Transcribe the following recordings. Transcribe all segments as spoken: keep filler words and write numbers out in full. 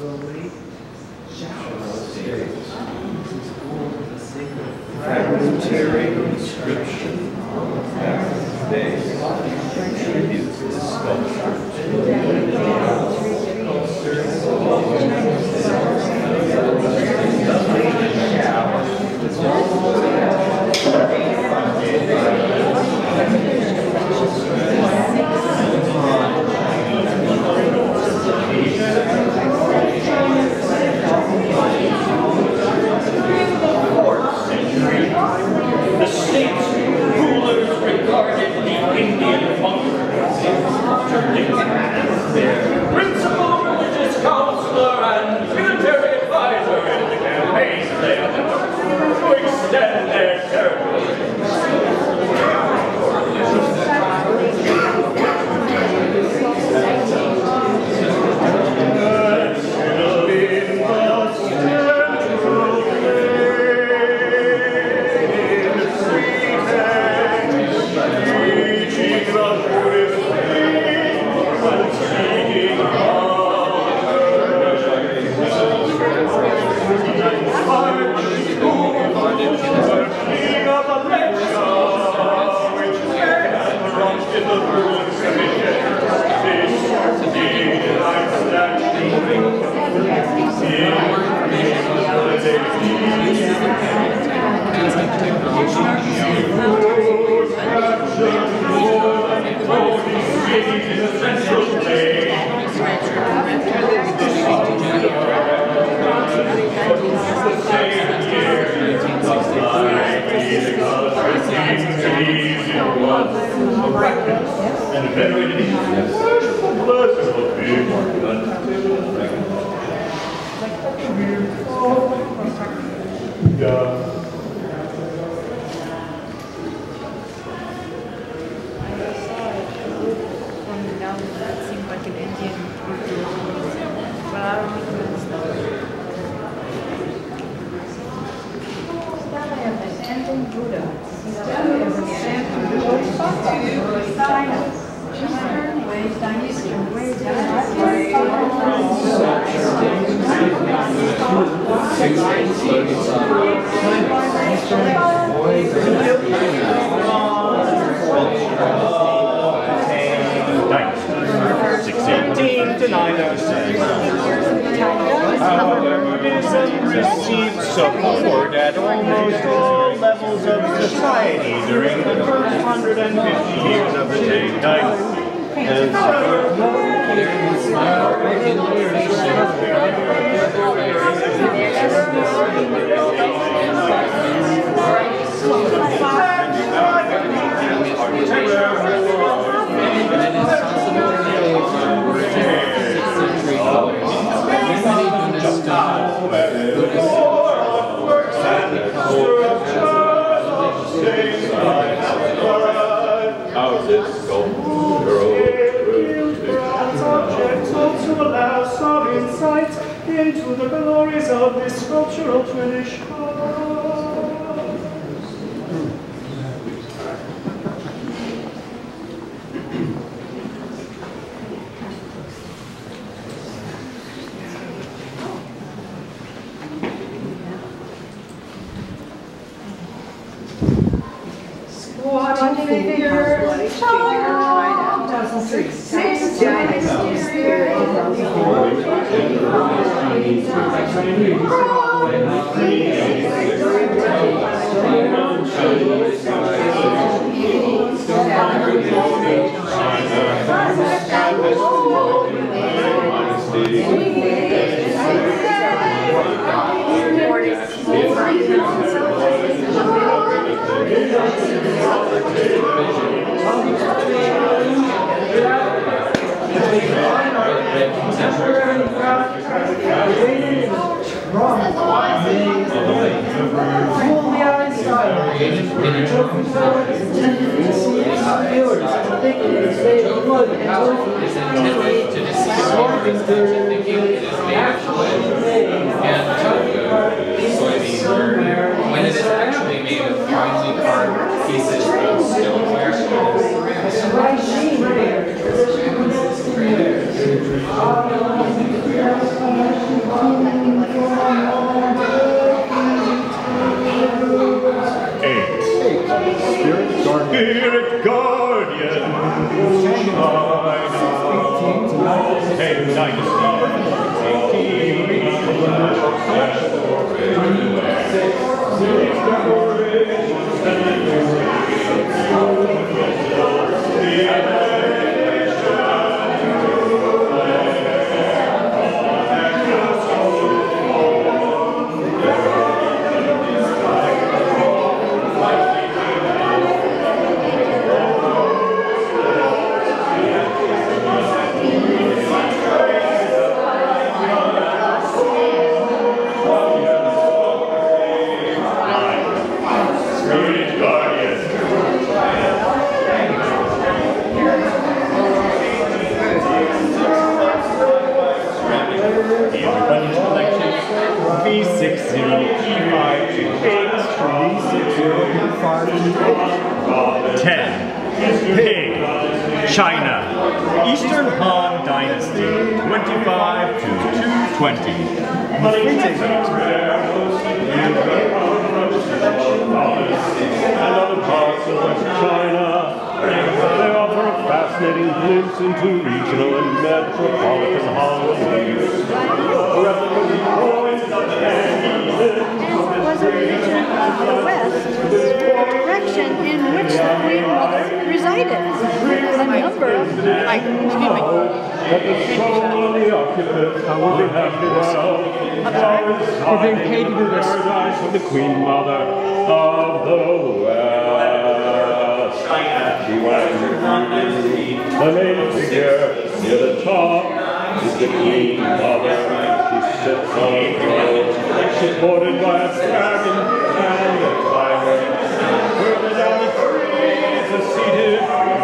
Fragmentary inscription on the back of the face tributes to sculpture. The state's rulers regarded the Indian monks as their principal religious counselor and military advisor in the campaigns they undertook to extend their territory. And venerated each worshipful blessing of being God. That seemed like an Indian but I don't know the story. Nanjing Buddha. China. six eighteen to nine oh six. Buddhism received support at almost all levels of society during the first one hundred fifty years of the Tang Dynasty. And to allow some insight into the glories of this sculptural tradition. Squatting figure, six When it is actually made of finely carved pieces of stoneware. spirit guardian, Hecht dynasty, ten. Pig, China, Eastern Han Dynasty, twenty-five to two twenty. And other parts of West China, they offer a fascinating glimpse into regional and metropolitan harmonies. Was a region of the West, the direction in which the Queen Mother resided. A number of, like, excuse me, That the soul of the occupant will be happy well. We're being paid to do this. Paradise of the Queen Mother of the West. She went the main figure near the top is the Queen Mother. She sits on a throne, supported by a dragon and a tiger. Further down the trees is seated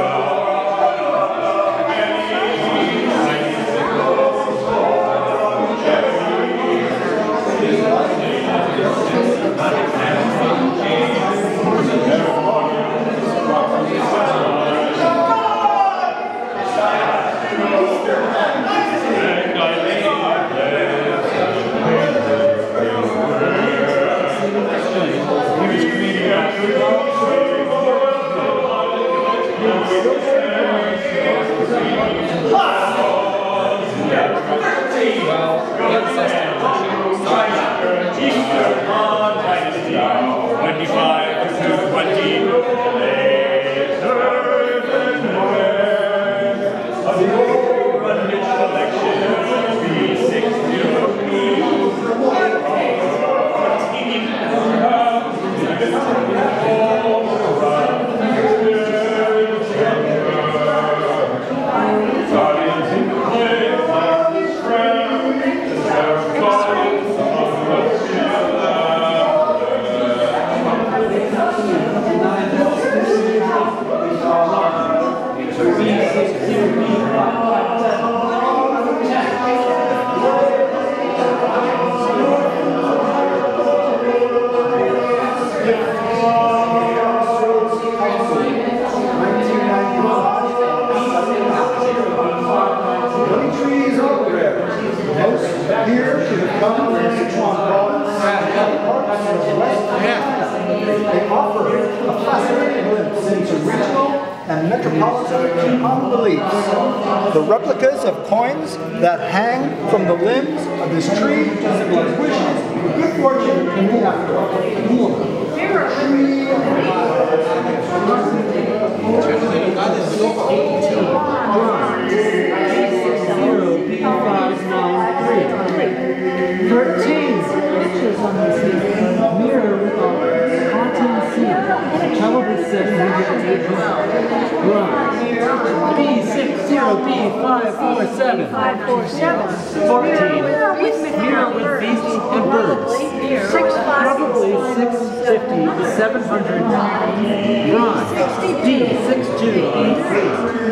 the replicas of coins that hang from the limbs of this tree symbolize wishes for good fortune in the afterlife. thirteen pictures on the scene. Mirror with a haunting scene. Probably six. B six zero B five four seven. five four seven. fourteen. Mirror with beasts and birds. Probably six fifty to seven hundred. Bronze. D six two B three.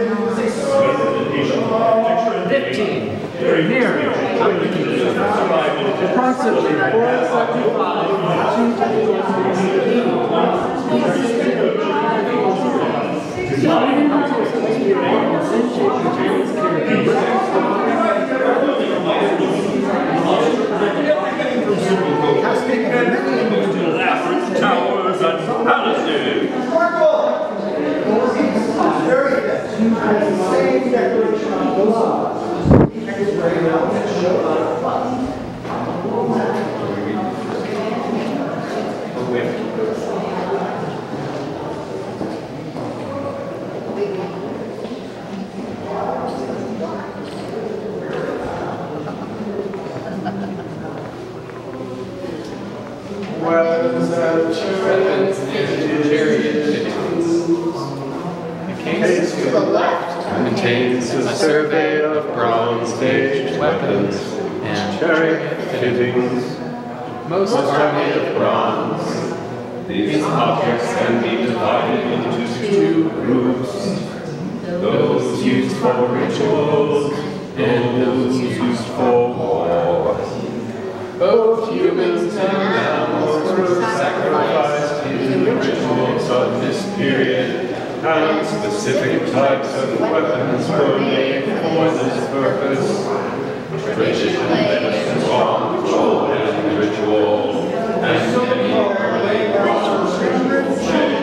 fifteen. Mirror. Approximately four seventy-five Towers and palaces. declaration of those laws. Hecht is very well to show. Weapons and Weapons and chariot fittings. The case to the left contains a survey of bronze-aged weapons and chariot fittings. Most are made of bronze. These objects can be divided into two groups. Those used for rituals and those used for war. Both humans and animals were sacrificed in the rituals of this period, and specific types of weapons were made for this purpose. Tradition led us strong ritual and ritual, and many early bronze rituals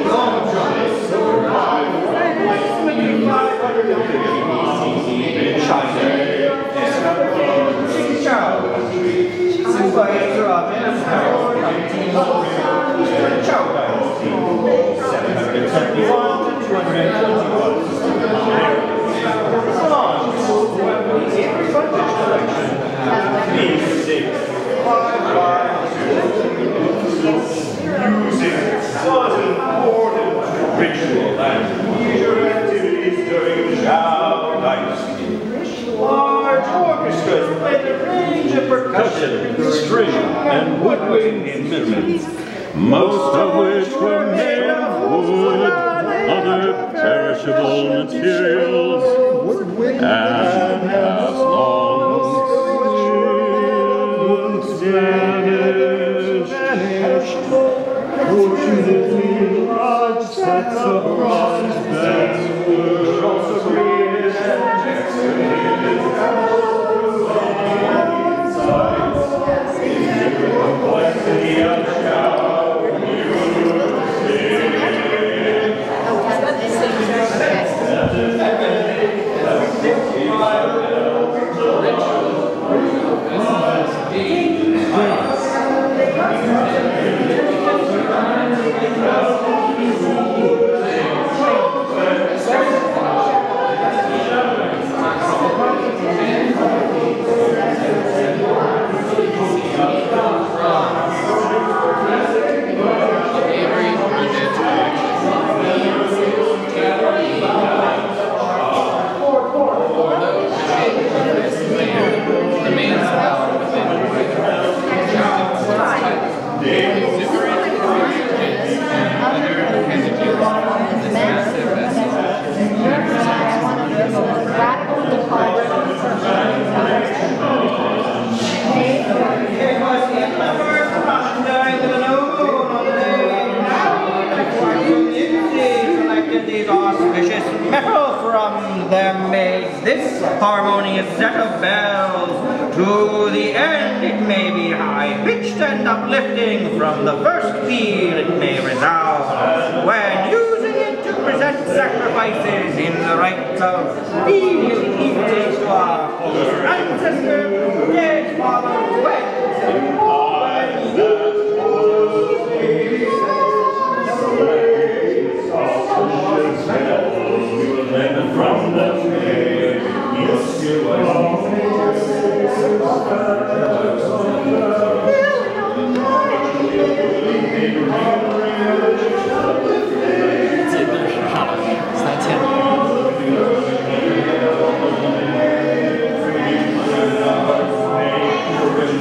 ritual and leisure activities during the Zhao Dynasty. large orchestras played a range of percussion, String and woodwind instruments, most of which were made of wood, other perishable materials, and as long since vanished. Fortunately, large sets of bronze bells were also created and complexity of Zhao This harmonious set of bells, to the end it may be high-pitched and uplifting, from the first peal it may resound, when using it to present sacrifices in the rites of filial piety to our foremost ancestor, dead father, wed. from the grave, you'll still Thank you.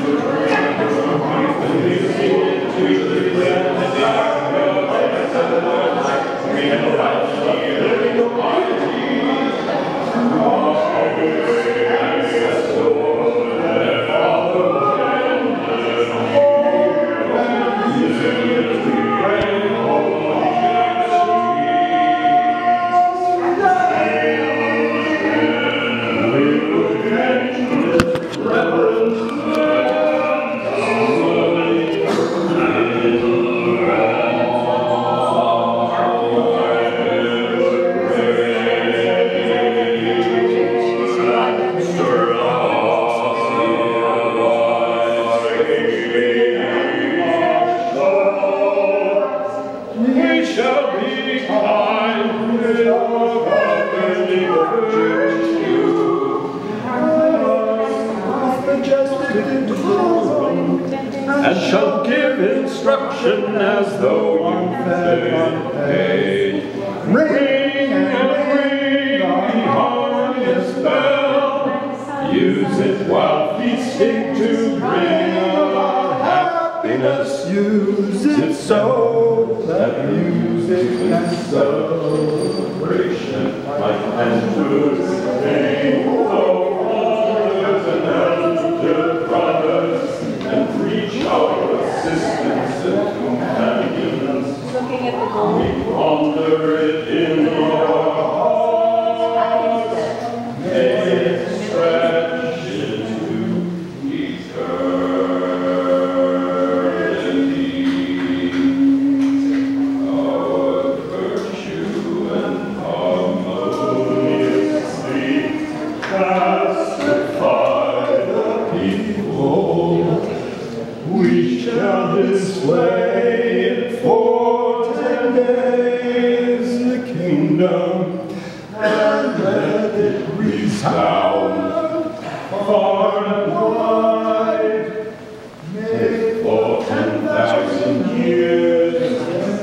and shall give instruction as though you paid. Ring and ring the harmonious bell, use it while feasting to bring about happiness. Use it so that music and celebration might enter the name of fathers and elder brothers, and reach our assistance and companions. Looking at the goal. We ponder it in our hearts, may it stretch into eternity. Our virtue and harmoniously pacify the people. We shall display it for ten days, the kingdom, and let it resound far and wide. May for ten thousand years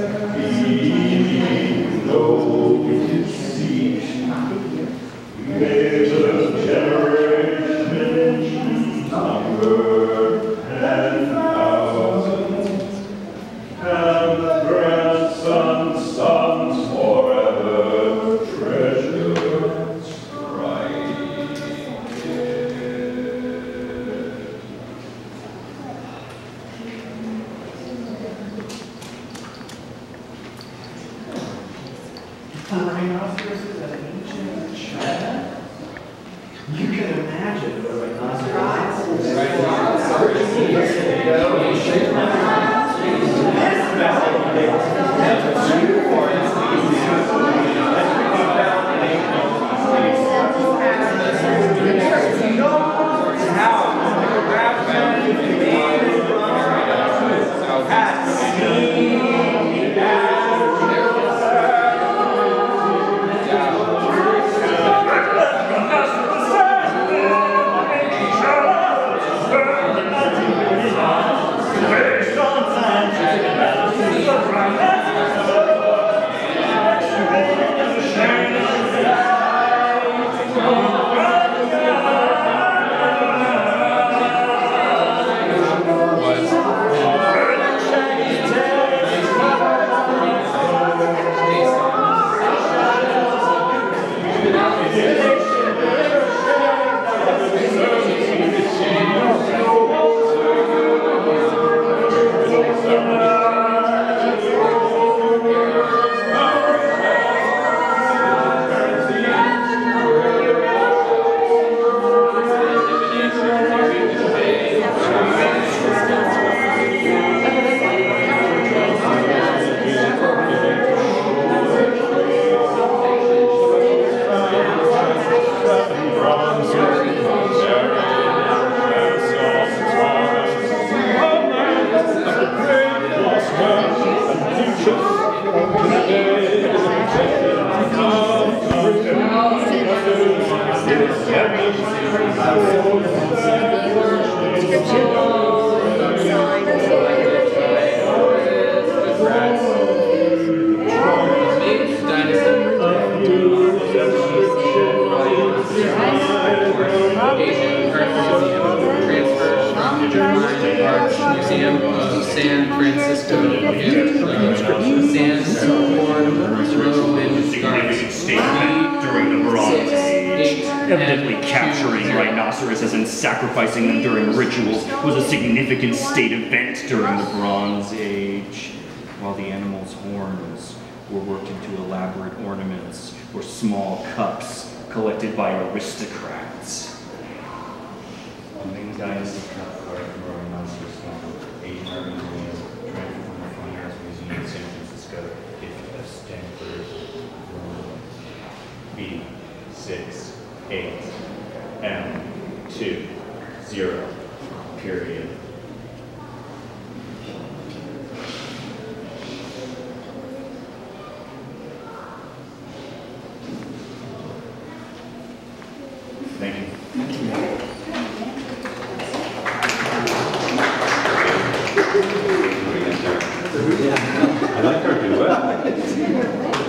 be no deceit. May the generations number ten thousand, and the grandsons' sons forever treasure strife. Rhinoceroses of ancient China? You can imagine the Museum of San Francisco and uh, significant statement during the Bronze Age. Evidently capturing rhinoceroses and sacrificing them during rituals was a significant state event during the Bronze Age, while the animal's horns were worked into elaborate ornaments or small cups collected by aristocrats. A Ming Dynasty cup card from a rhinoceros skull, eight hundred million, transferred from the Fine Arts Museum in San Francisco, gift of Stanford, B six eight M two zero period. I like our duet.